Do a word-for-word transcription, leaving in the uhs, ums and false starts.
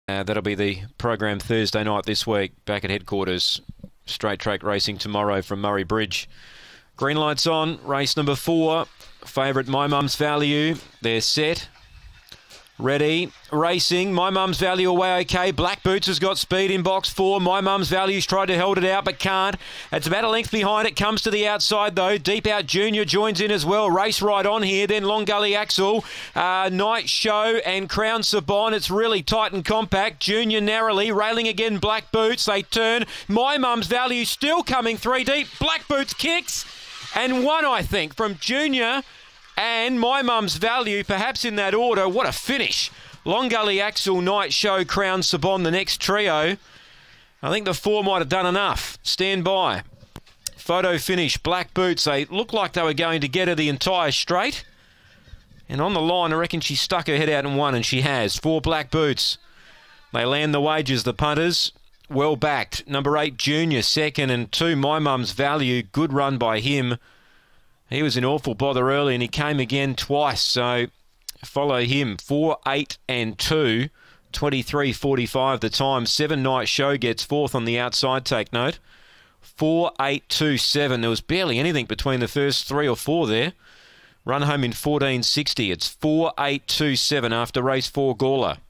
Uh, that'll be the program Thursday night this week, back at headquarters. Straight track racing tomorrow from Murray Bridge. Green lights on, race number four. Favourite My Mum's Value. They're set. Ready, racing. My Mum's Value away okay. Black Boots has got speed in box four. My Mum's Value's tried to hold it out but can't. It's about a length behind. It comes to the outside though. Deep Out Junior joins in as well. Race right on here. Then Long Gully Axel, uh, Night Show and Crown Sabon. It's really tight and compact. Junior narrowly. Railing again Black Boots. They turn. My Mum's Value still coming three deep. Black Boots kicks. And one, I think, from Junior and My Mum's Value, perhaps in that order. What a finish. Long Gully Axel, Night Show, Crown Sabon, the next trio. I think the four might have done enough. Stand by. Photo finish, Black Boots. They looked like they were going to get her the entire straight. And on the line, I reckon she stuck her head out and won, and she has. Four Black Boots. They land the wages, the punters. Well backed. Number eight, Junior, second, and two, My Mum's Value. Good run by him. He was in awful bother early and he came again twice, so follow him. Four, eight and two. twenty-three forty-five the time. Seven Night Show gets fourth on the outside, take note. Four, eight, two, seven. There was barely anything between the first three or four there. Run home in fourteen sixty. It's four, eight, two, seven after race four, Gawler.